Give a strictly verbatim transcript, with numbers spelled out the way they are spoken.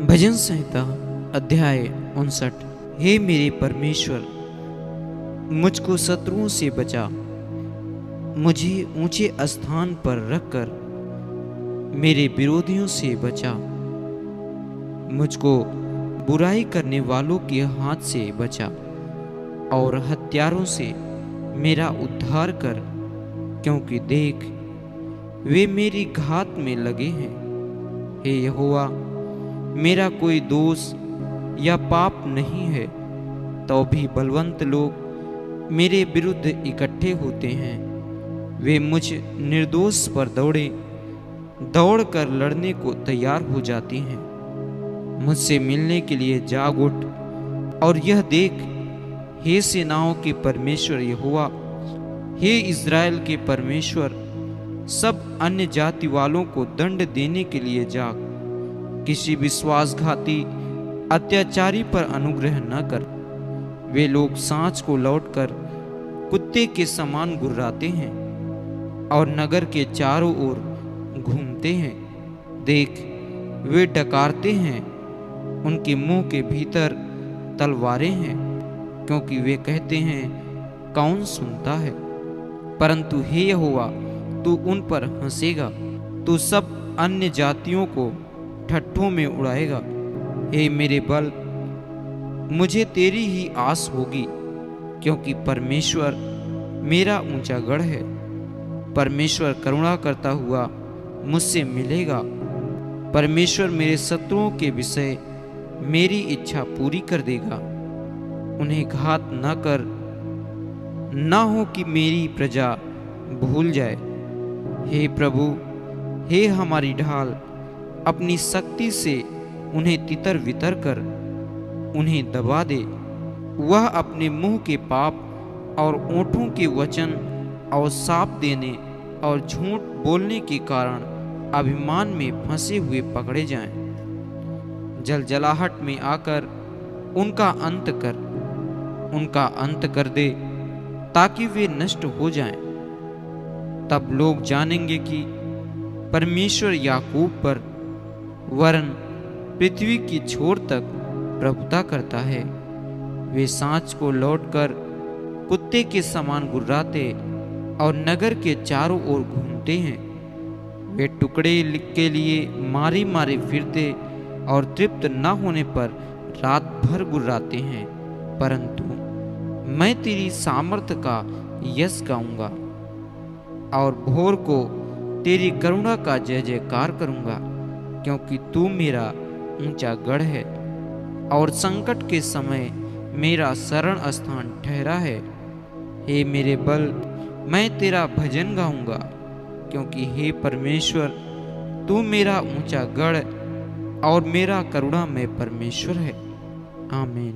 भजन संहिता अध्याय उनसठ। हे मेरे परमेश्वर, मुझको शत्रुओं से बचा, मुझे ऊंचे स्थान पर रखकर मेरे विरोधियों से बचा। मुझको बुराई करने वालों के हाथ से बचा और हत्यारों से मेरा उद्धार कर, क्योंकि देख वे मेरी घात में लगे हैं। हे यहोवा, मेरा कोई दोष या पाप नहीं है, तो भी बलवंत लोग मेरे विरुद्ध इकट्ठे होते हैं। वे मुझ निर्दोष पर दौड़े दौड़ कर लड़ने को तैयार हो जाती हैं। मुझसे मिलने के लिए जाग उठ और यह देख, हे सेनाओं के परमेश्वर यहोवा, हे इज़राइल के परमेश्वर, सब अन्य जाति वालों को दंड देने के लिए जाग। किसी विश्वासघाती अत्याचारी पर अनुग्रह न कर। वे लोग सांझ को लौटकर कुत्ते के समान गुर्राते हैं और नगर के चारों ओर घूमते हैं। देख, वे डकारते हैं, उनके मुंह के भीतर तलवारें हैं, क्योंकि वे कहते हैं, कौन सुनता है। परंतु हे यहोवा, तू उन पर हंसेगा, तू सब अन्य जातियों को ठट्ठों में उड़ाएगा। हे मेरे बल, मुझे तेरी ही आस होगी, क्योंकि परमेश्वर मेरा ऊंचा गढ़ है। परमेश्वर करुणा करता हुआ मुझसे मिलेगा। परमेश्वर मेरे शत्रुओं के विषय मेरी इच्छा पूरी कर देगा। उन्हें घात न कर, न हो कि मेरी प्रजा भूल जाए। हे प्रभु, हे हमारी ढाल, अपनी शक्ति से उन्हें तितर वितर कर उन्हें दबा दे। वह अपने मुंह के पाप और ओंठों के वचन और साप देने और झूठ बोलने के कारण अभिमान में फंसे हुए पकड़े जाएं। जलजलाहट में आकर उनका अंत कर, उनका अंत कर दे, ताकि वे नष्ट हो जाएं। तब लोग जानेंगे कि परमेश्वर याकूब पर वरन पृथ्वी की छोर तक प्रभुता करता है। वे सांझ को लौटकर कुत्ते के समान गुर्राते और नगर के चारों ओर घूमते हैं। वे टुकड़े के लिए मारे मारे फिरते और तृप्त न होने पर रात भर गुर्राते हैं। परंतु मैं तेरी सामर्थ का यश गाऊंगा और भोर को तेरी करुणा का जय जयकार करूंगा, क्योंकि तू मेरा ऊंचा गढ़ है और संकट के समय मेरा शरण स्थान ठहरा है। हे मेरे बल, मैं तेरा भजन गाऊंगा, क्योंकि हे परमेश्वर, तू मेरा ऊंचा गढ़ और मेरा करुणा में परमेश्वर है। आमीन।